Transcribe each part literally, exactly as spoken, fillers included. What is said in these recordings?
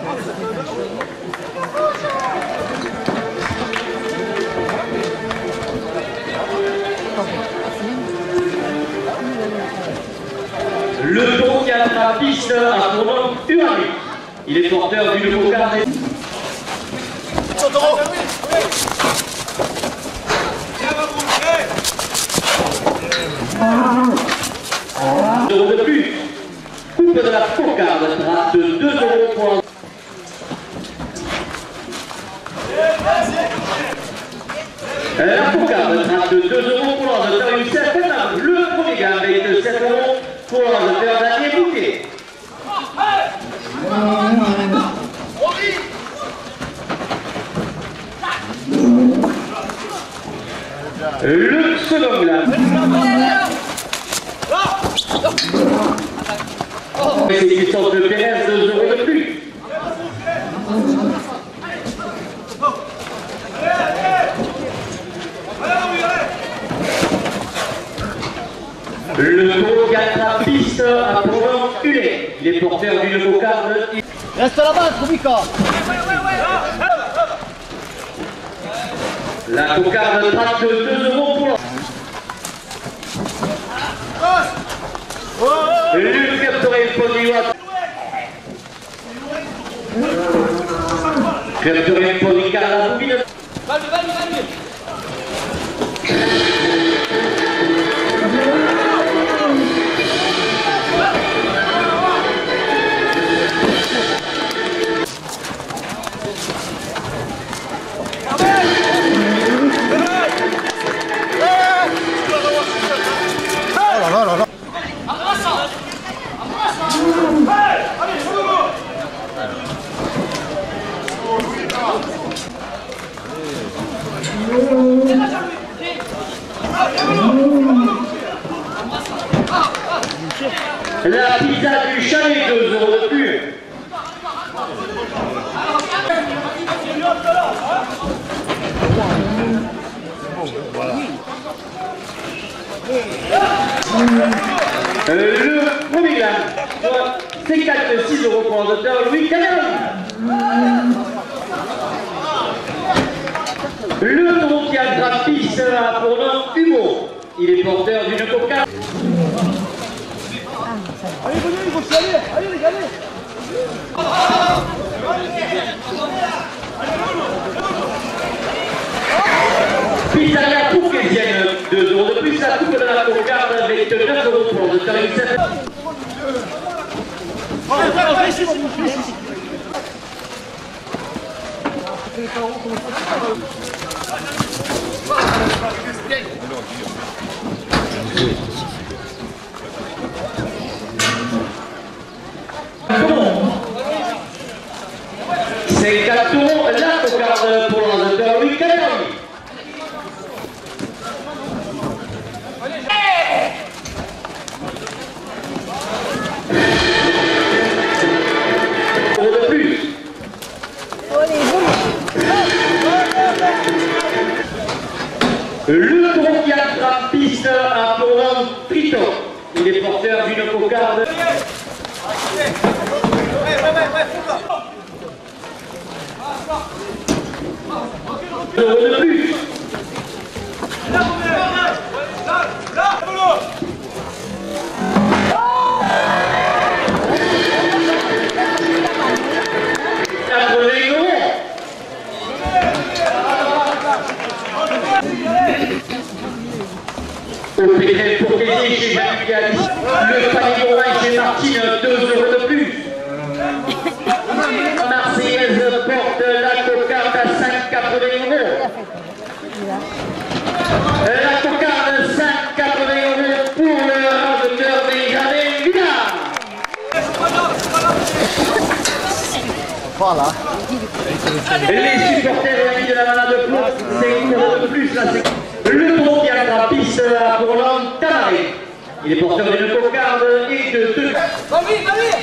Le tour qui a la piste à tournant Uranic. Il est porteur du nouveau carnet. Euros de plus. Coupe de la cocarde, trace de deux euros pour la cocarde, trace de deux euros pour l'ordinateur Youssef Benam. Le premier gamme est de sept euros pour l'ordinateur Daniel Bouquet. Le second gamme. Exécution de Pérez, deux euros de plus. Le tour gagne la piste à Provence Hulé. Il est porteur du nouveau cadre. Reste à la base, Rubika. La cocarde trace de deux euros pour l'ordre. Le Captorel Podiwat. Captorel Podiwat à la boubine. La pizza du chalet, deux euros de plus. Le premier gamme, soit C quatre six euros pour l'auteur Louis Cameron. Le tour qui a le graphiste à Provence Hugo. Il est porteur d'une coca. Allez, venez, il faut se aller. Allez, les gars, allez. Pizzeria Pouquetienne, deux euros de plus. La coupe de la cocarde avec neuf euros pour l'auteur Youssef. C'est quatre tours, la cocarde pour l'ordinateur Louis Cameron. De plus. Le tour qui a la piste à Provence Trito. Il est porteur d'une cocarde. Deux euros de plus. Au Pétrel pour Kézé chez Jean-Luc Galis. Le panier Morin chez Martine, deux euros de plus. Marseillaise porte la cocarde à cinq quatre-vingts euros. La cocarde cinq quatre-vingts euros pour le ramateur Benjamin Villard. Voilà. Les supporters amis de la Malade de Plomb, c'est euros de plus. Là, le tour qui a la piste à Roland Tamaré. Il est porteur d'une cocarde et de deux. Vas-y, vas-y.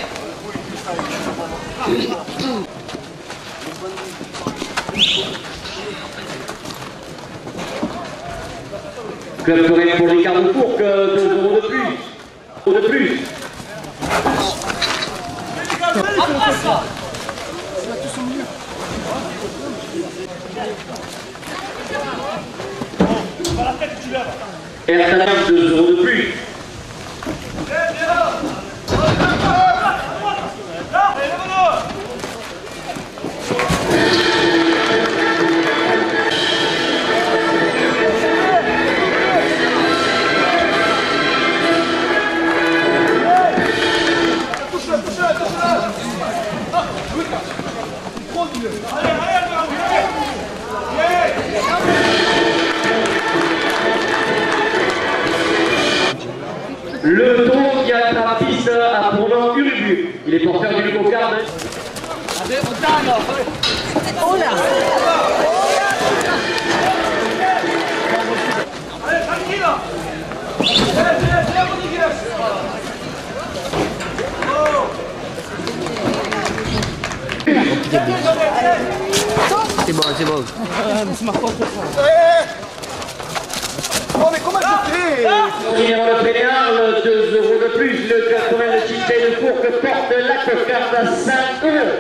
Club Coréen pour les Carrefour, que deux euros de plus. De plus. Ertan deux euros de plus. Le tour qui a la piste à Provence Urubu. Il est porteur d'une cocarde. C'est bon, c'est bon. Oh mais comment tu fais? Numéro le Pénal, deux euros de plus. Le quatre-vingts de Chité de Four que porte la cocarde à cinq euros.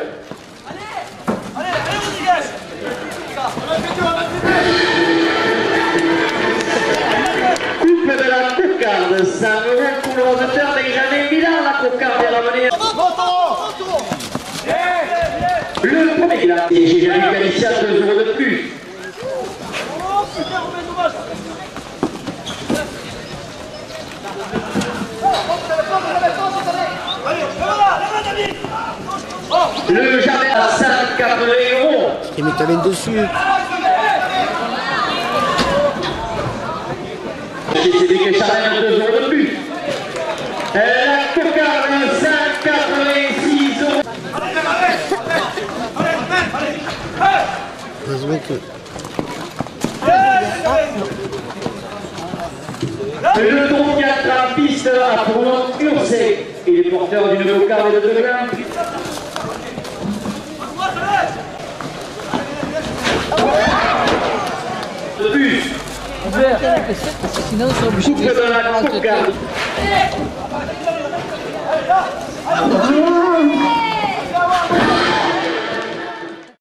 Coupe de la cocarde, cinq euros pour le moteur des Janets Milan. La cocarde est ramenée. Le premier, il a et j'ai jamais qualifié à deux euros de plus. Le Jamais à cinquante-quatre euros. Et mais t'avais dessus. C'est des Jamais à deux euros de plus. La cocarde à cinq quatre-vingt-six euros. Heureusement que... Le tour quatre à piste à Provence Ursé. Il est porteur d'une cocarde de deux grammes. De plus. Sinon, ils sont obligés Coupe de la cocarde.